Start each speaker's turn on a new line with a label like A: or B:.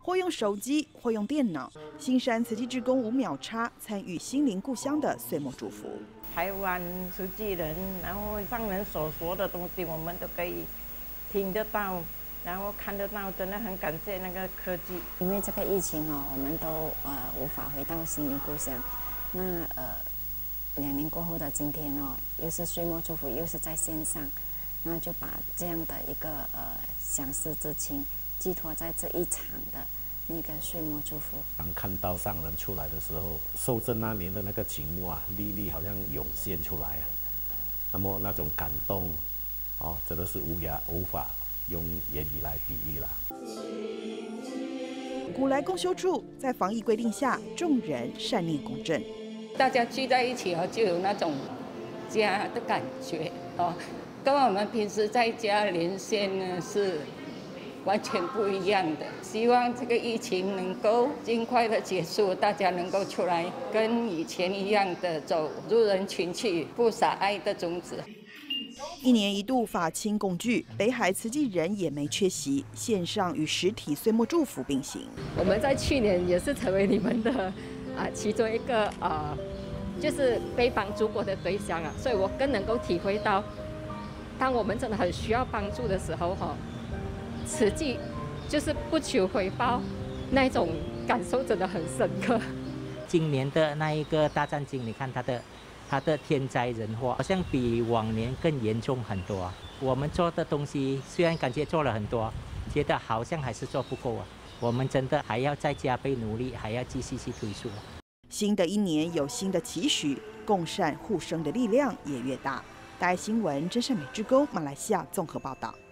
A: 或用手机，或用电脑。新山慈济志工吴淼叉参与心灵故乡的岁末祝福。
B: 台湾慈济人，然后上人所说的东西，我们都可以听得到，然后看得到，真的很感谢那个科技。
C: 因为这个疫情哦，我们都无法回到心灵故乡。那2年过后的今天哦，又是岁末祝福，又是在线上，那就把这样的一个相思之情寄托在这一场的那个岁末祝福。
D: 当看到上人出来的时候，受赠那年的那个景物啊，历历好像涌现出来啊。那么那种感动，哦，真的是无法用言语来比喻了。
A: 古来共修处在防疫规定下，众人善念共振。
E: 大家聚在一起哦，就有那种家的感觉哦，跟我们平时在家连线呢是完全不一样的。希望这个疫情能够尽快的结束，大家能够出来跟以前一样的走入人群去，不撒爱的种子。
A: 1年1度法亲共聚，北海慈济人也没缺席，线上与实体岁末祝福并行。
F: 我们在去年也是成为你们的其中一个就是被帮助过的对象啊，所以我更能够体会到，当我们真的很需要帮助的时候慈济就是不求回报，那种感受真的很深刻。
G: 今年的那一个大战经，你看它的天灾人祸，好像比往年更严重很多。我们做的东西虽然感觉做了很多，觉得好像还是做不够啊。我们真的还要再加倍努力，还要继续去推出。
A: 新的一年有新的期许，共善互生的力量也越大。大爱新闻真善美志工马来西亚综合报道。